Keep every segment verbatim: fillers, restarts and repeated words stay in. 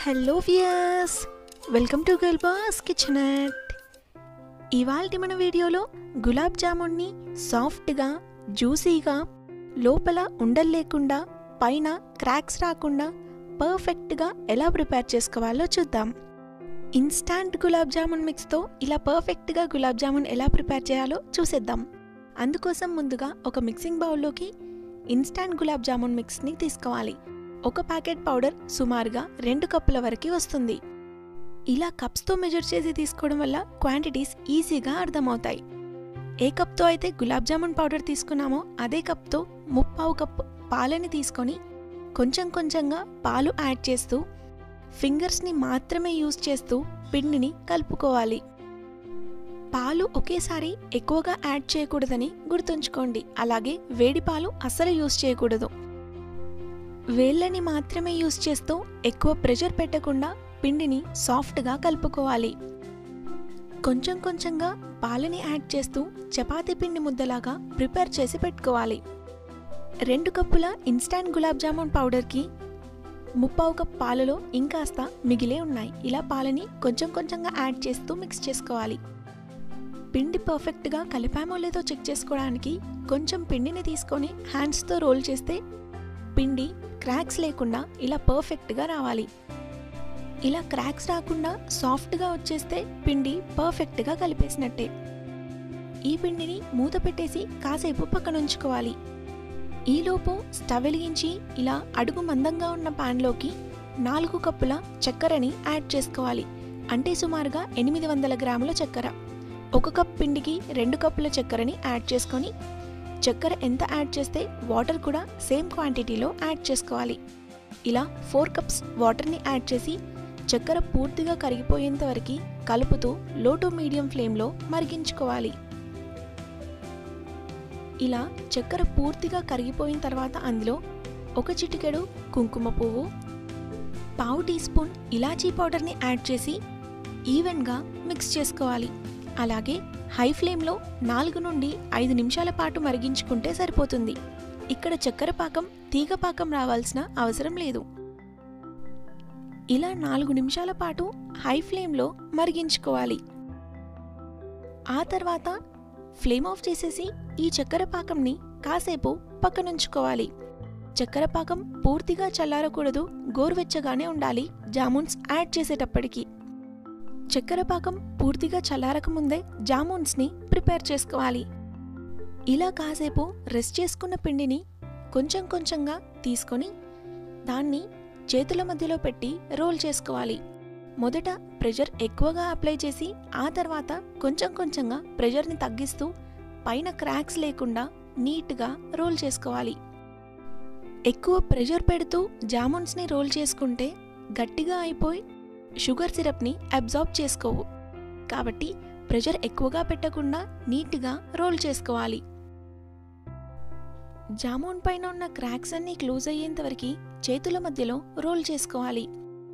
Hello viewers, welcome to girl boss kitchenette. ఇవాల్టి మన వీడియోలో గులాబ్ జామున్ని సాఫ్ట్గా జ్యూసీగా లోపల ఉండలు లేకుండా పైన క్రాక్స్ రాకుండా పర్ఫెక్ట్గా ఎలా ప్రిపేర్ చేసుకోవాలో చూద్దాం. ఇన్స్టాంట్ గులాబ్ జామున్ మిక్స్తో ఇలా పర్ఫెక్ట్గా గులాబ్ జామున్ ఎలా ప్రిపేర్ చేయాలో చూసేద్దాం. అందుకోసం ముందుగా ఒక మిక్సింగ్ బౌల్లోకి ఇన్స్టాంట్ గులాబ్ జామున్ మిక్స్ని తీసుకోవాలి. ఒక ప్యాకెట్ పౌడర్ సుమారుగా రెండు కప్పుల వరకు వస్తుంది. ఇలా కప్స్తో మెజర్ చేసి తీసుకోవడం వల్ల క్వాంటిటీస్ ఈజీగా అర్థమవుతాయి. ఏ కప్తో అయితే గులాబ్ జామున్ పౌడర్ తీసుకున్నామో అదే కప్తో ముప్పావు కప్పు పాలని తీసుకొని కొంచెం కొంచెంగా పాలు యాడ్ చేస్తూ ఫింగర్స్ని మాత్రమే యూజ్ చేస్తూ పిండిని కలుపుకోవాలి. పాలు ఒకేసారి ఎక్కువగా యాడ్ చేయకూడదని గుర్తుంచుకోండి. అలాగే వేడి పాలు అస్సలు యూజ్ చేయకూడదు. వేళ్ళని మాత్రమే యూజ్ చేస్తూ ఎక్కువ ప్రెషర్ పెట్టకుండా పిండిని సాఫ్ట్గా కలుపుకోవాలి. కొంచెం కొంచెంగా పాలని యాడ్ చేస్తూ చపాతీ పిండి ముద్దలాగా ప్రిపేర్ చేసి పెట్టుకోవాలి. రెండు కప్పుల ఇన్స్టాంట్ గులాబ్ జామున్ పౌడర్కి ముప్పావు కప్ పాలలో ఇంకాస్త మిగిలే ఉన్నాయి. ఇలా పాలని కొంచెం కొంచెంగా యాడ్ చేస్తూ మిక్స్ చేసుకోవాలి. పిండి పర్ఫెక్ట్గా కలిపామో లేదో చెక్ చేసుకోవడానికి కొంచెం పిండిని తీసుకొని హ్యాండ్స్తో రోల్ చేస్తే పిండి క్రాక్స్ లేకుండా ఇలా పర్ఫెక్ట్గా రావాలి. ఇలా క్రాక్స్ రాకుండా సాఫ్ట్గా వచ్చేస్తే పిండి పర్ఫెక్ట్గా కలిపేసినట్టే. ఈ పిండిని మూత పెట్టేసి కాసేపు పక్కన ఉంచుకోవాలి. ఈలోపు స్టవ్ వెలిగించి ఇలా అడుగు మందంగా ఉన్న ప్యాన్లోకి నాలుగు కప్పుల చక్కెరని యాడ్ చేసుకోవాలి. అంటే సుమారుగా ఎనిమిది వందల గ్రాముల చక్కెర. ఒక కప్ పిండికి రెండు కప్పుల చక్కెరని యాడ్ చేసుకొని చక్కెర ఎంత యాడ్ చేస్తే వాటర్ కూడా సేమ్ క్వాంటిటీలో యాడ్ చేసుకోవాలి. ఇలా ఫోర్ కప్స్ వాటర్ని యాడ్ చేసి చక్కెర పూర్తిగా కరిగిపోయేంత వరకు కలుపుతూ లో టు మీడియం ఫ్లేమ్లో మరిగించుకోవాలి. ఇలా చక్కెర పూర్తిగా కరిగిపోయిన తర్వాత అందులో ఒక చిటికెడు కుంకుమ పువ్వు, పావు టీ స్పూన్ ఇలాచీ పౌడర్ని యాడ్ చేసి ఈవెన్గా మిక్స్ చేసుకోవాలి. అలాగే హై ఫ్లేమ్లో నాలుగు నుండి ఐదు నిమిషాల పాటు మరిగించుకుంటే సరిపోతుంది. ఇక్కడ చక్కెర పాకం తీగ పాకం రావాల్సిన అవసరం లేదు. ఇలా నాలుగు నిమిషాల పాటు హై ఫ్లేమ్లో మరిగించుకోవాలి. ఆ తర్వాత ఫ్లేమ్ ఆఫ్ చేసేసి ఈ చక్కెర పాకంని కాసేపు పక్కనుంచుకోవాలి. చక్కెర పాకం పూర్తిగా చల్లారకూడదు, గోరువెచ్చగానే ఉండాలి జామున్స్ యాడ్ చేసేటప్పటికి. చక్కెర పాకం పూర్తిగా చల్లారకముందే జామున్స్ని ప్రిపేర్ చేసుకోవాలి. ఇలా కాసేపు రెస్ట్ చేసుకున్న పిండిని కొంచెం కొంచెంగా తీసుకొని దాన్ని చేతుల మధ్యలో పెట్టి రోల్ చేసుకోవాలి. మొదట ప్రెషర్ ఎక్కువగా అప్లై చేసి ఆ తర్వాత కొంచెం కొంచెంగా ప్రెషర్ని తగ్గిస్తూ పైన క్రాక్స్ లేకుండా నీట్గా రోల్ చేసుకోవాలి. ఎక్కువ ప్రెషర్ పెడుతూ జామున్స్ని రోల్ చేసుకుంటే గట్టిగా అయిపోయి షుగర్ సిరప్ని అబ్జార్బ్ చేసుకోవు. కాబట్టి ప్రెషర్ ఎక్కువగా పెట్టకుండా నీట్గా రోల్ చేసుకోవాలి. జామున్ పైన ఉన్న క్రాక్స్ అన్నీ క్లోజ్ అయ్యేంత వరకు చేతుల మధ్యలో రోల్ చేసుకోవాలి.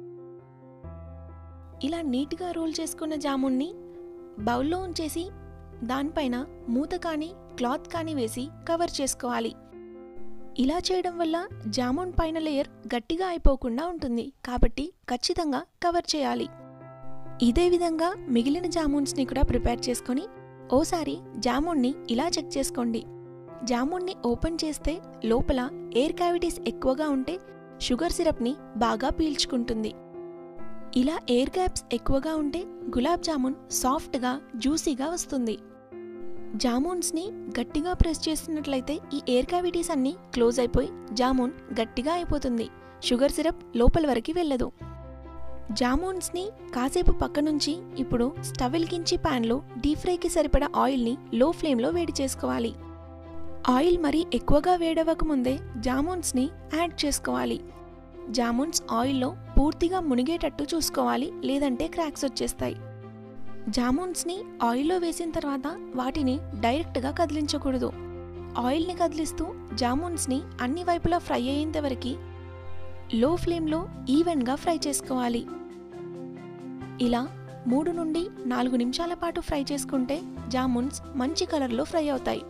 ఇలా నీట్గా రోల్ చేసుకున్న జామున్ని బౌల్లో ఉంచేసి దానిపైన మూత కానీ క్లాత్ కానీ వేసి కవర్ చేసుకోవాలి. ఇలా చేయడం వల్ల జామున్ పైన లేయర్ గట్టిగా అయిపోకుండా ఉంటుంది. కాబట్టి ఖచ్చితంగా కవర్ చేయాలి. ఇదే విధంగా మిగిలిన జామున్స్ని కూడా ప్రిపేర్ చేసుకొని ఓసారి జామున్ని ఇలా చెక్ చేసుకోండి. జామున్ని ఓపెన్ చేస్తే లోపల ఎయిర్ క్యావిటీస్ ఎక్కువగా ఉంటే షుగర్ సిరప్ని బాగా పీల్చుకుంటుంది. ఇలా ఎయిర్ గ్యాప్స్ ఎక్కువగా ఉంటే గులాబ్ జామున్ సాఫ్ట్గా జ్యూసీగా వస్తుంది. జామున్స్ని గట్టిగా ప్రెస్ చేసినట్లయితే ఈ ఎయిర్ క్యావిటీస్ అన్నీ క్లోజ్ అయిపోయి జామున్ గట్టిగా అయిపోతుంది. షుగర్ సిరప్ లోపల వరకు వెళ్ళదు. జామున్స్ని కాసేపు పక్క నుంచి ఇప్పుడు స్టవ్ వెలిగించి ప్యాన్లో డీప్ ఫ్రైకి సరిపడా ఆయిల్ని లో ఫ్లేమ్లో వేడి చేసుకోవాలి. ఆయిల్ మరీ ఎక్కువగా వేడవ్వకముందే జామున్స్ని యాడ్ చేసుకోవాలి. జామున్స్ ఆయిల్లో పూర్తిగా మునిగేటట్టు చూసుకోవాలి, లేదంటే క్రాక్స్ వచ్చేస్తాయి. జామున్స్ని ఆయిల్లో వేసిన తర్వాత వాటిని డైరెక్ట్గా కదిలించకూడదు. ఆయిల్ని కదిలిస్తూ జామున్స్ని అన్ని వైపులా ఫ్రై అయ్యేంత వరకు లో ఫ్లేమ్లో ఈవెన్గా ఫ్రై చేసుకోవాలి. ఇలా మూడు నుండి నాలుగు నిమిషాల పాటు ఫ్రై చేసుకుంటే జామున్స్ మంచి కలర్లో ఫ్రై అవుతాయి.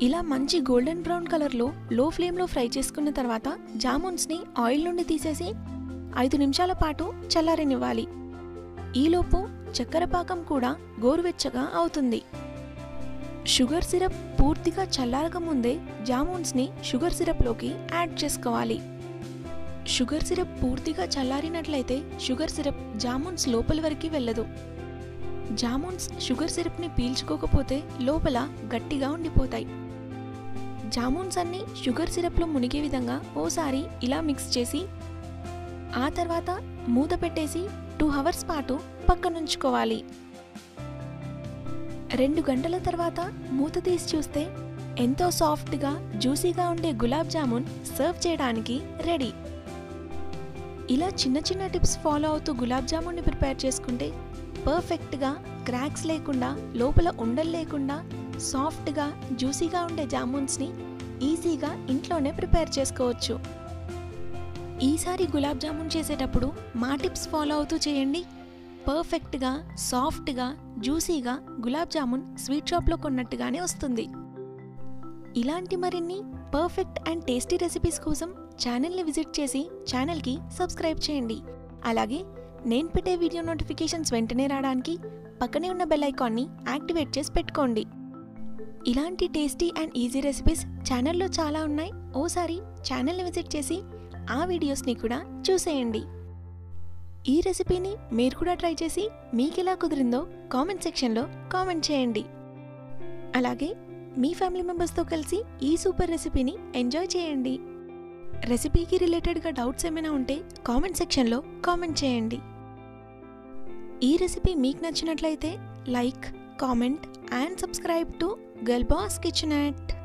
ఇలా మంచి గోల్డెన్ బ్రౌన్ కలర్లో లో ఫ్లేమ్లో ఫ్రై చేసుకున్న తర్వాత జామున్స్ని ఆయిల్ నుండి తీసేసి ఐదు నిమిషాల పాటు చల్లారనివ్వాలి. ఈలోపు చక్కెర పాకం కూడా గోరువెచ్చగా అవుతుంది. షుగర్ సిరప్ పూర్తిగా చల్లారక ముందే జామున్స్ని షుగర్ సిరప్లోకి యాడ్ చేసుకోవాలి. షుగర్ సిరప్ పూర్తిగా చల్లారినట్లయితే షుగర్ సిరప్ జామున్స్ లోపల వరకు వెళ్ళదు. జామున్స్ షుగర్ సిరప్ని పీల్చుకోకపోతే లోపల గట్టిగా ఉండిపోతాయి. జామున్స్ అన్ని షుగర్ సిరప్లో మునిగే విధంగా ఓసారి ఇలా మిక్స్ చేసి ఆ తర్వాత మూత పెట్టేసి టూ అవర్స్ పాటు పక్కనుంచుకోవాలి. రెండు గంటల తర్వాత మూత తీసి చూస్తే ఎంతో సాఫ్ట్గా జ్యూసీగా ఉండే గులాబ్ జామున్ సర్వ్ చేయడానికి రెడీ. ఇలా చిన్న చిన్న టిప్స్ ఫాలో అవుతూ గులాబ్ జామున్ని ప్రిపేర్ చేసుకుంటే పర్ఫెక్ట్గా క్రాక్స్ లేకుండా లోపల ఉండలు లేకుండా సాఫ్ట్గా జ్యూసీగా ఉండే జామున్స్ని ఈజీగా ఇంట్లోనే ప్రిపేర్ చేసుకోవచ్చు. ఈసారి గులాబ్ జామున్ చేసేటప్పుడు మా టిప్స్ ఫాలో అవుతూ చేయండి. పర్ఫెక్ట్గా సాఫ్ట్గా జ్యూసీగా గులాబ్ జామున్ స్వీట్ షాప్లో కొన్నట్టుగానే వస్తుంది. ఇలాంటి మరిన్ని పర్ఫెక్ట్ అండ్ టేస్టీ రెసిపీస్ కోసం ఛానల్ని విజిట్ చేసి ఛానల్కి సబ్స్క్రైబ్ చేయండి. అలాగే నేను పెట్టే వీడియో నోటిఫికేషన్స్ వెంటనే రావడానికి పక్కనే ఉన్న బెల్ ఐకాన్ని యాక్టివేట్ చేసి పెట్టుకోండి. ఇలాంటి టేస్టీ అండ్ ఈజీ రెసిపీస్ ఛానల్లో చాలా ఉన్నాయి. ఓసారి ఛానల్ని విజిట్ చేసి ఆ వీడియోస్ని కూడా చూసేయండి. ఈ రెసిపీని మీరు కూడా ట్రై చేసి మీకు ఎలా కుదిరిందో కామెంట్ సెక్షన్లో కామెంట్ చేయండి. అలాగే మీ ఫ్యామిలీ మెంబర్స్తో కలిసి ఈ సూపర్ రెసిపీని ఎంజాయ్ చేయండి. రెసిపీకి రిలేటెడ్గా డౌట్స్ ఏమైనా ఉంటే కామెంట్ సెక్షన్లో కామెంట్ చేయండి. ఈ రెసిపీ మీకు నచ్చినట్లయితే like, comment and subscribe to girl boss kitchenette.